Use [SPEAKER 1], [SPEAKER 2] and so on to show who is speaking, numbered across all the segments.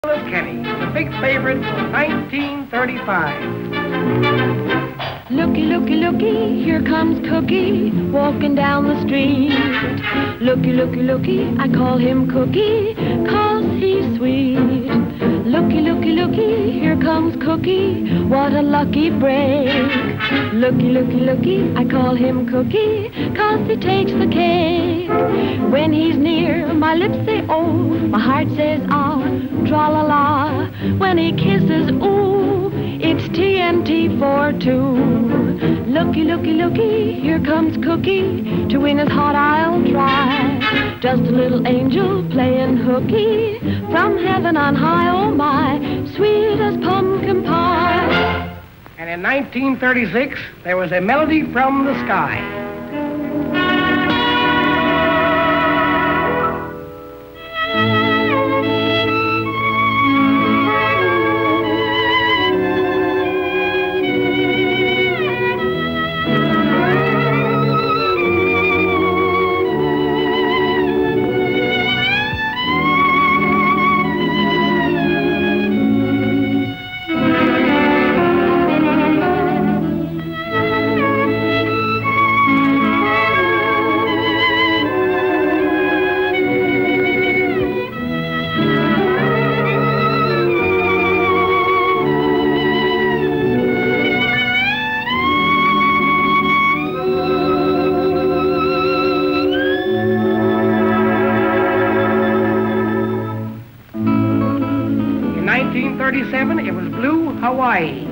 [SPEAKER 1] Kenny, the big favorite from 1935.
[SPEAKER 2] Looky, looky, looky, here comes Cookie, walking down the street. Looky, looky, looky, I call him Cookie, 'cause he's sweet. Looky, looky, looky, here comes Cookie, what a lucky break. Looky, looky, looky, I call him Cookie, 'cause he takes the cake. When he's near, my lips say oh, my heart says ah, tra-la-la. When he kisses, ooh, it's TNT for two. Looky, looky, looky, here comes Cookie, to win his heart I'll try. Just a little angel playing hooky, from heaven on high, oh my, sweet as pumpkin pie.
[SPEAKER 1] And in 1936, there was a melody from the sky. In 1937, it was Blue Hawaii.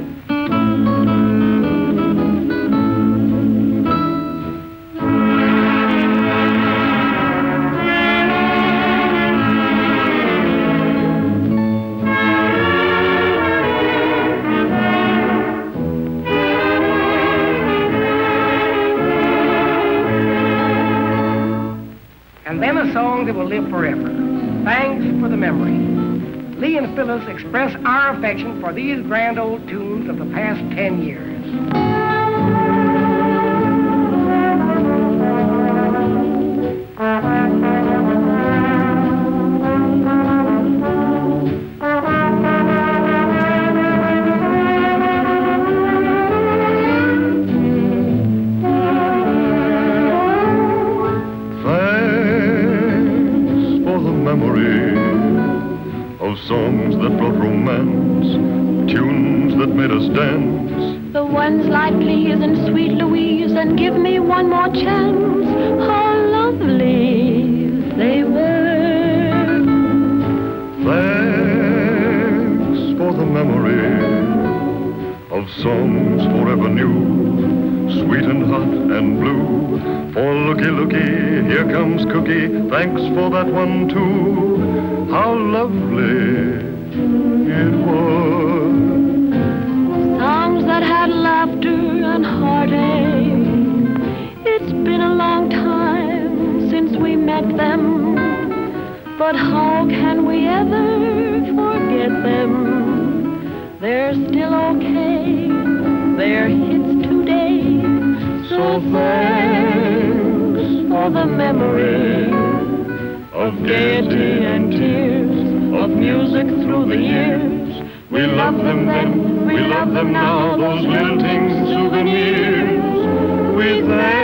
[SPEAKER 1] And then a song that will live forever. Thanks for the memory. Lee and Phyllis express our affection for these grand old tunes of the past 10 years.
[SPEAKER 3] Thanks for the memory of songs that brought romance, tunes that made us dance.
[SPEAKER 2] The ones like Please and Sweet Louise and Give Me One More Chance, how lovely they were.
[SPEAKER 3] Thanks for the memory of songs forever new, sweet and hot and blue. For looky, looky, here comes Cookie, thanks for that one too. How lovely it was.
[SPEAKER 2] Songs that had laughter and heartache. It's been a long time since we met them, but how can we ever forget them? They're still okay, they're hits today. So thanks for the memory of gaiety and tears, of music through the years. We love them then, we love them now, those lilting souvenirs. We thank